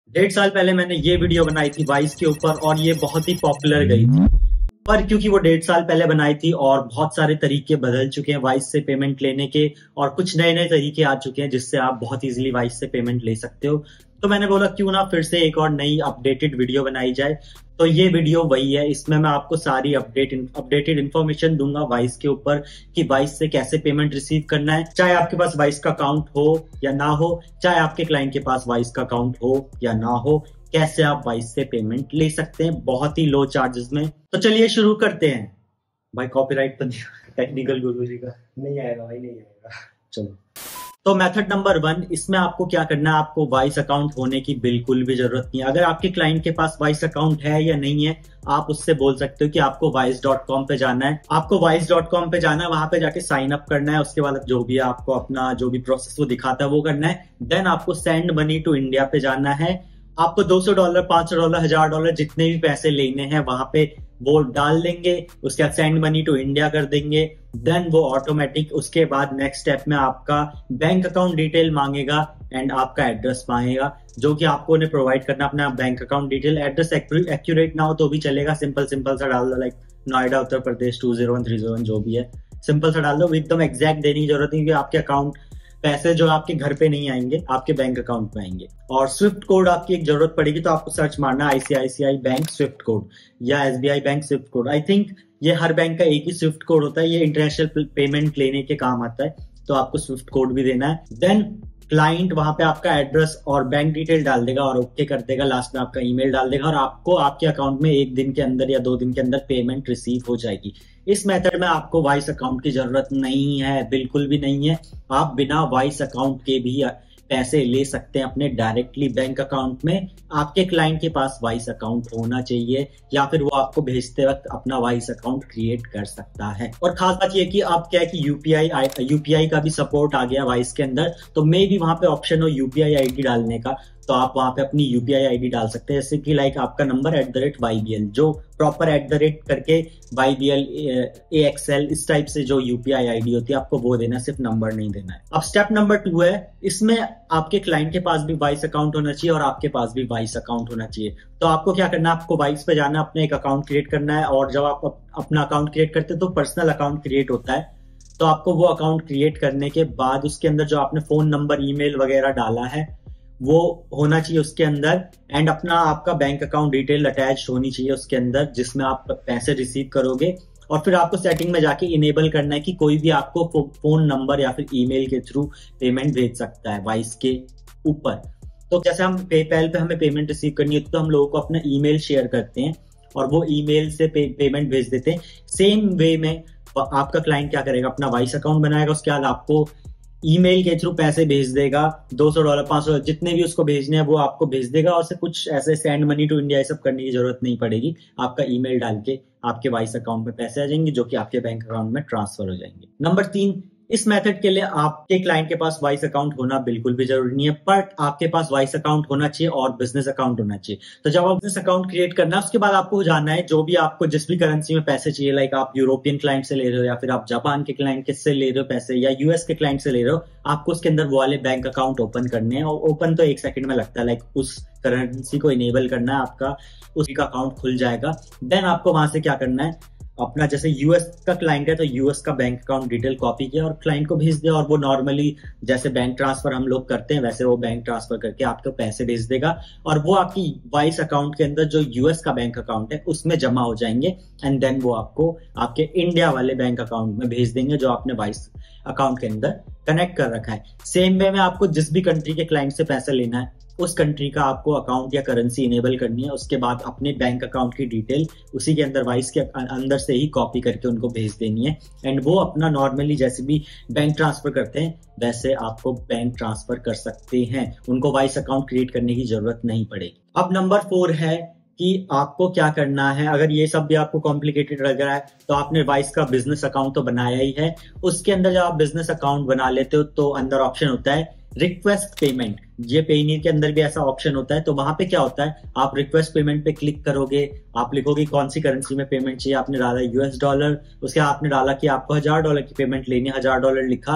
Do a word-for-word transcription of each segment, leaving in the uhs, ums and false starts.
डेढ़ साल पहले मैंने ये वीडियो बनाई थी वाइस के ऊपर और ये बहुत ही पॉपुलर गई थी। पर क्योंकि वो डेढ़ साल पहले बनाई थी और बहुत सारे तरीके बदल चुके हैं वाइस से पेमेंट लेने के और कुछ नए नए तरीके आ चुके हैं जिससे आप बहुत इजीली वाइस से पेमेंट ले सकते हो, तो मैंने बोला क्यों ना फिर से एक और नई अपडेटेड वीडियो बनाई जाए। तो ये वीडियो वही है, इसमें मैं आपको सारी अपडेट अपडेटेड इन्फॉर्मेशन दूंगा वाइस के ऊपर कि वाइस से कैसे पेमेंट रिसीव करना है, चाहे आपके पास वाइस का अकाउंट हो या ना हो, चाहे आपके क्लाइंट के पास वाइस का अकाउंट हो या ना हो, कैसे आप वाइस से पेमेंट ले सकते हैं बहुत ही लो चार्जेस में। तो चलिए शुरू करते हैं। भाई कॉपीराइट तो नहीं, टेक्निकल गुरु जी का नहीं आएगा भाई, नहीं आएगा। चलो, तो मेथड नंबर वन, इसमें आपको क्या करना है, आपको वाइस अकाउंट होने की बिल्कुल भी जरूरत नहीं है। अगर आपके क्लाइंट के पास वाइस अकाउंट है या नहीं है, आप उससे बोल सकते हो कि आपको वाइस डॉट कॉम पे जाना है, आपको वाइस डॉट कॉम पे जाना है, वहां पे जाके साइन अप करना है। उसके बाद जो भी आपको अपना जो भी प्रोसेस वो दिखाता है वो करना है। देन आपको सेंड मनी टू इंडिया पे जाना है। आपको दो सौ डॉलर, पांच सौ डॉलर, हजार डॉलर जितने भी पैसे लेने हैं वहां पे वो डाल देंगे। उसके बाद सेंड मनी टू इंडिया कर देंगे। देन वो ऑटोमेटिक उसके बाद नेक्स्ट स्टेप में आपका बैंक अकाउंट डिटेल मांगेगा एंड आपका एड्रेस मांगेगा, जो कि आपको उन्हें प्रोवाइड करना अपना bank account detail. Address accurate ना हो तो भी चलेगा, सिंपल सिंपल सा डाल दो, like Noida Uttar Pradesh two zero one three zero one जो भी है, सिंपल सा डाल दो। एकदम एग्जैक्ट देने की जरूरत नहीं, क्योंकि आपके अकाउंट पैसे जो आपके घर पे नहीं आएंगे, आपके बैंक अकाउंट में आएंगे। और स्विफ्ट कोड आपकी एक जरूरत पड़ेगी, तो आपको सर्च मारना आईसीआईसीआई बैंक स्विफ्ट कोड या SBI bank swift code. I think ये हर बैंक का एक ही स्विफ्ट कोड होता है, ये इंटरनेशनल पेमेंट लेने के काम आता है, तो आपको स्विफ्ट कोड भी देना है। देन क्लाइंट वहां पे आपका एड्रेस और बैंक डिटेल डाल देगा और ओके कर देगा, लास्ट में आपका ईमेल डाल देगा और आपको आपके अकाउंट में एक दिन के अंदर या दो दिन के अंदर पेमेंट रिसीव हो जाएगी। इस मेथड में आपको वाइस अकाउंट की जरूरत नहीं है, बिल्कुल भी नहीं है। आप बिना वाइस अकाउंट के भी पैसे ले सकते हैं अपने डायरेक्टली बैंक अकाउंट में। आपके क्लाइंट के पास वाइस अकाउंट होना चाहिए या फिर वो आपको भेजते वक्त अपना वाइस अकाउंट क्रिएट कर सकता है। और खास बात ये कि आप क्या है कि यूपीआई यूपीआई का भी सपोर्ट आ गया वाइस के अंदर, तो मे भी वहां पे ऑप्शन हो यूपीआई आईडी डालने का, तो आप वहां पे अपनी यूपीआई आईडी डाल सकते हैं, जैसे कि लाइक आपका number at the rate Y B L, जो प्रॉपर एट द रेट करके Y B L A X L इस टाइप से जो यूपीआई आईडी होती है आपको वो देना, सिर्फ नंबर नहीं देना है। अब स्टेप नंबर टू है, इसमें आपके क्लाइंट के पास भी वाइस अकाउंट होना चाहिए और आपके पास भी वाइस अकाउंट होना चाहिए। तो आपको क्या करना है, आपको वाइस पे जाना है, अपने एक अकाउंट क्रिएट करना है। और जब आप अपना अकाउंट क्रिएट करते हैं तो पर्सनल अकाउंट क्रिएट होता है, तो आपको वो अकाउंट क्रिएट करने के बाद उसके अंदर जो आपने फोन नंबर, ईमेल वगैरह डाला है वो होना चाहिए उसके अंदर, एंड अपना आपका बैंक अकाउंट डिटेल अटैच होनी चाहिए उसके अंदर जिसमें आप पैसे रिसीव करोगे। और फिर आपको सेटिंग में जाके इनेबल करना है कि कोई भी आपको फोन नंबर या फिर ईमेल के थ्रू पेमेंट भेज सकता है वाइस के ऊपर। तो जैसे हम पेपैल पे हमें पेमेंट रिसीव करनी है तो हम लोगों को अपना ईमेल शेयर करते हैं और वो ईमेल से पे, पेमेंट भेज देते हैं। सेम वे में आपका क्लाइंट क्या करेगा, अपना वाइस अकाउंट बनाएगा, उसके बाद आपको ईमेल के थ्रू पैसे भेज देगा, दो सौ डॉलर, पांच सौ डॉलर जितने भी उसको भेजने हैं वो आपको भेज देगा। और से कुछ ऐसे सेंड मनी टू इंडिया ये सब करने की जरूरत नहीं पड़ेगी, आपका ईमेल डाल के आपके वाइस अकाउंट में पैसे आ जाएंगे जो कि आपके बैंक अकाउंट में ट्रांसफर हो जाएंगे। नंबर तीन, इस मेथड के लिए आपके क्लाइंट के पास वाइस अकाउंट होना बिल्कुल भी जरूरी नहीं है, बट आपके पास वाइस अकाउंट होना चाहिए और बिजनेस अकाउंट होना चाहिए। तो जब आप बिजनेस अकाउंट क्रिएट करना है उसके बाद आपको जाना है जो भी आपको जिस भी करेंसी में पैसे चाहिए, लाइक आप यूरोपियन क्लाइंट से ले रहे हो या फिर आप जापान के क्लाइंट से ले रहे हो पैसे या यूएस के क्लाइंट से ले रहे हो, आपको उसके अंदर वो वाले बैंक अकाउंट ओपन करने हैं। और ओपन तो एक सेकंड में लगता है, लाइक उस करेंसी को इनेबल करना है, आपका उसका अकाउंट खुल जाएगा। देन आपको वहां से क्या करना है, अपना जैसे यूएस का क्लाइंट है तो यूएस का बैंक अकाउंट डिटेल कॉपी किया और क्लाइंट को भेज दिया, और वो नॉर्मली जैसे बैंक ट्रांसफर हम लोग करते हैं वैसे वो बैंक ट्रांसफर करके आपको पैसे भेज देगा और वो आपकी वाइस अकाउंट के अंदर जो यूएस का बैंक अकाउंट है उसमें जमा हो जाएंगे। एंड देन वो आपको आपके इंडिया वाले बैंक अकाउंट में भेज देंगे जो आपने वाइस अकाउंट के अंदर कनेक्ट कर रखा है। सेम वे में आपको जिस भी कंट्री के क्लाइंट से पैसा लेना है उस कंट्री का आपको अकाउंट या करेंसी इनेबल करनी है, उसके बाद अपने बैंक अकाउंट की डिटेल उसी के अंदर वाइस के अंदर से ही कॉपी करके उनको भेज देनी है। एंड वो अपना नॉर्मली जैसे भी बैंक ट्रांसफर करते हैं वैसे आपको बैंक ट्रांसफर कर सकते हैं, उनको वाइस अकाउंट क्रिएट करने की जरूरत नहीं पड़ेगी। अब नंबर फोर है कि आपको क्या करना है। अगर ये सब भी आपको कॉम्प्लिकेटेड लग रहा है तो आपने वाइस का बिजनेस अकाउंट तो बनाया ही है, उसके अंदर जब आप बिजनेस अकाउंट बना लेते हो तो अंदर ऑप्शन होता है रिक्वेस्ट पेमेंट। ये पेनीर के अंदर भी ऐसा ऑप्शन होता है, तो वहां पे क्या होता है, आप रिक्वेस्ट पेमेंट पे क्लिक करोगे, आप लिखोगे कौन सी करेंसी में पेमेंट चाहिए, आपने डाला यूएस डॉलर, उसके आपने डाला कि आपको हजार डॉलर की पेमेंट लेनी है, हजार डॉलर लिखा,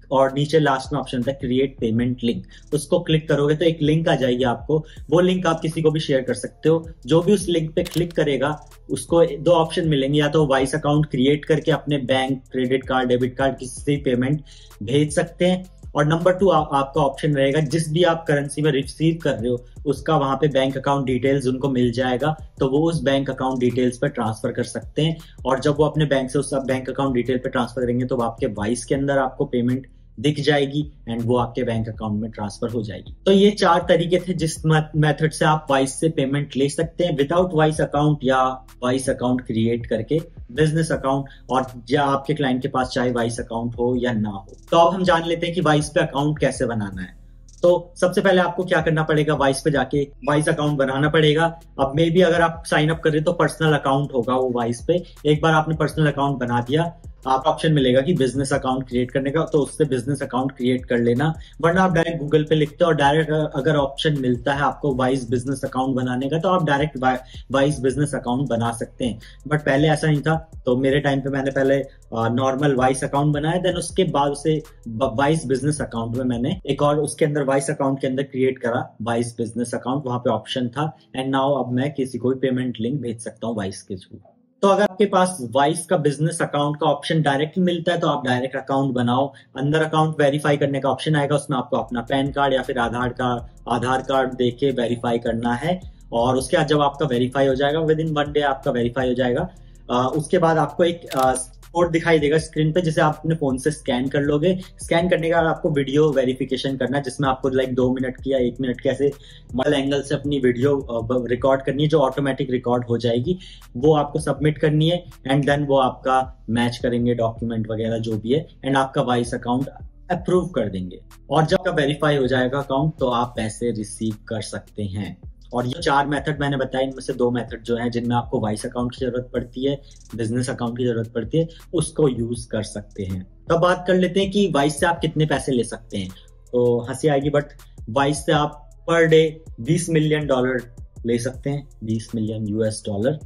और नीचे लास्ट में ऑप्शन था क्रिएट पेमेंट लिंक, उसको क्लिक करोगे तो एक लिंक आ जाएगी आपको। वो लिंक आप किसी को भी शेयर कर सकते हो। जो भी उस लिंक पे क्लिक करेगा उसको दो ऑप्शन मिलेंगे, या तो वाइस अकाउंट क्रिएट करके अपने bank, credit card, debit card किसी से पेमेंट भेज सकते हैं, और नंबर टू आ, आपका ऑप्शन रहेगा जिस भी आप करेंसी में रिसीव कर रहे हो उसका वहां पे बैंक अकाउंट डिटेल्स उनको मिल जाएगा, तो वो उस बैंक अकाउंट डिटेल्स पे ट्रांसफर कर सकते हैं। और जब वो अपने बैंक से उस बैंक अकाउंट डिटेल पे ट्रांसफर करेंगे तो आपके वाइस के अंदर आपको पेमेंट दिख जाएगी एंड वो आपके बैंक अकाउंट में ट्रांसफर हो जाएगी। तो ये चार तरीके थे जिस मेथड से आप वाइस से पेमेंट ले सकते हैं, विदाउट वाइस अकाउंट या वाइस अकाउंट क्रिएट करके बिजनेस अकाउंट, और या आपके क्लाइंट के पास चाहे वाइस अकाउंट हो या ना हो। तो अब हम जान लेते हैं कि वाइस पे अकाउंट कैसे बनाना है। तो सबसे पहले आपको क्या करना पड़ेगा, वाइस पे जाके वाइस अकाउंट बनाना पड़ेगा। अब मे बी अगर आप साइन अप कर रहे हो तो पर्सनल अकाउंट होगा वो वाइस पे। एक बार आपने पर्सनल अकाउंट बना दिया, आप ऑप्शन मिलेगा कि बिजनेस अकाउंट क्रिएट करने का, तो उससे बिजनेस अकाउंट क्रिएट कर लेना, वरना आप डायरेक्ट गूगल पे लिखते हो और डायरेक्ट अगर ऑप्शन मिलता है आपको वाइस बिजनेस अकाउंट बनाने का तो आप डायरेक्ट वाइस बिजनेस अकाउंट बना सकते हैं। बट पहले ऐसा नहीं था, तो मेरे टाइम पे मैंने पहले नॉर्मल वाइस अकाउंट बनाया, देन उसके बाद उसे वाइस बिजनेस अकाउंट में मैंने एक और उसके अंदर वाइस अकाउंट के अंदर क्रिएट करा वाइस बिजनेस अकाउंट, वहां पे ऑप्शन था। एंड नाउ अब मैं किसी को भी पेमेंट लिंक भेज सकता हूँ वाइस के थ्रू। तो अगर आपके पास वाइस का बिजनेस अकाउंट का ऑप्शन डायरेक्ट मिलता है तो आप डायरेक्ट अकाउंट बनाओ। अंदर अकाउंट वेरीफाई करने का ऑप्शन आएगा, उसमें आपको अपना पैन कार्ड या फिर आधार कार्ड आधार कार्ड देके वेरीफाई करना है, और उसके बाद जब आपका वेरीफाई हो जाएगा, विद इन वन डे आपका वेरीफाई हो जाएगा, आ, उसके बाद आपको एक आ, कोड दिखाई देगा स्क्रीन पे, जिसे आप अपने फोन से स्कैन कर लोगे। स्कैन करने के बाद आपको वीडियो वेरिफिकेशन करना है, जिसमें आपको लाइक दो मिनट की या एक मिनट के ऐसे मल्टीपल एंगल से अपनी वीडियो रिकॉर्ड करनी है, जो ऑटोमेटिक रिकॉर्ड हो जाएगी। वो आपको सबमिट करनी है एंड देन वो आपका मैच करेंगे डॉक्यूमेंट वगैरह जो भी है, एंड आपका वाइस अकाउंट अप्रूव कर देंगे। और जब का वेरीफाई हो जाएगा अकाउंट तो आप पैसे रिसीव कर सकते हैं। और ये चार मेथड मैंने बताया, इनमें से दो मेथड जो है जिनमें आपको वाइस अकाउंट की जरूरत पड़ती है, बिजनेस अकाउंट की जरूरत पड़ती है, उसको यूज कर सकते हैं। तो बात कर लेते हैं कि वाइस से आप कितने पैसे ले सकते हैं। तो हंसी आएगी, बट वाइस से आप पर डे बीस मिलियन डॉलर ले सकते हैं, बीस मिलियन यूएस डॉलर,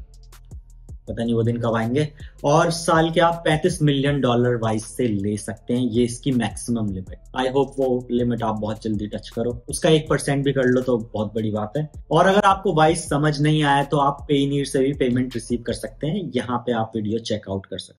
पता नहीं वो दिन कब आएंगे। और साल के आप पैंतीस मिलियन डॉलर वाइस से ले सकते हैं, ये इसकी मैक्सिमम लिमिट। आई होप वो लिमिट आप बहुत जल्दी टच करो, उसका एक परसेंट भी कर लो तो बहुत बड़ी बात है। और अगर आपको वाइस समझ नहीं आया तो आप पेनीर से भी पेमेंट रिसीव कर सकते हैं, यहाँ पे आप वीडियो चेकआउट कर सकते हैं।